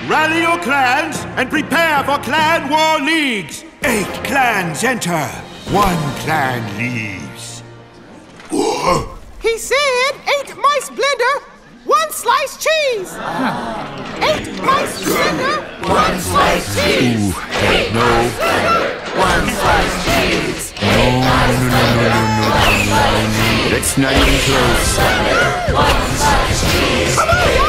Rally your clans and prepare for clan war leagues. 8 clans enter. 1 clan leaves. He said 8 mice blender, 1 slice cheese. 8 mice blender, 1 slice cheese. Ooh, heck no. 1 slice cheese. No. That's not even close. 1 slice cheese.